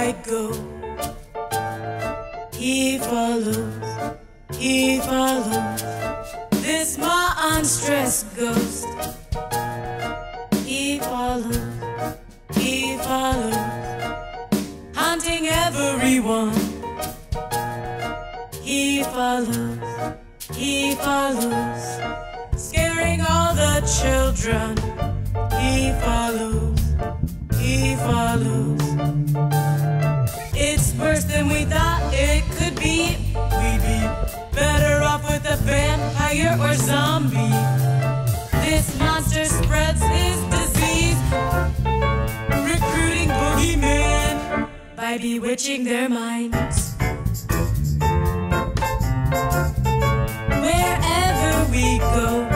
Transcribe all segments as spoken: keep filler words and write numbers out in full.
I go, he follows, he follows. This monstrous ghost, he follows, he follows, hunting everyone. He follows, he follows, scaring all the children. He follows, he follows. It's worse than we thought it could be. We'd be better off with a vampire or zombie. This monster spreads his disease, recruiting boogeymen by bewitching their minds. Wherever we go,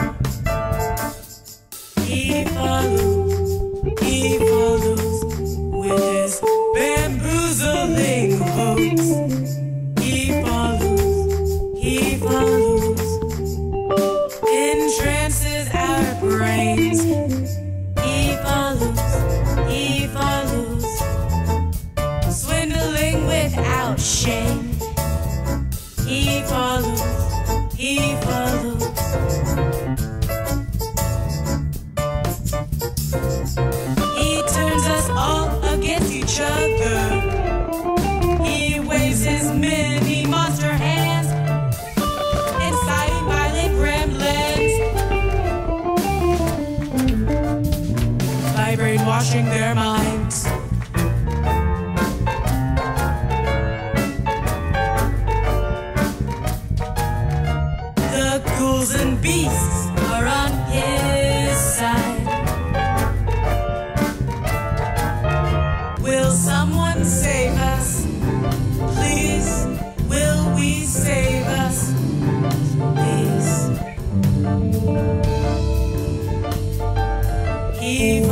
he follows, he follows with his bamboozling hooks. He follows, he follows, entrances our brains. He follows, he follows, swindling without shame. He follows, he follows. He turns us all against each other. He waves his mini monster hands, inciting violent gremlins by brainwashing their minds. The ghouls and beasts are on his side. Will someone save us? Please, will we save us? Please. He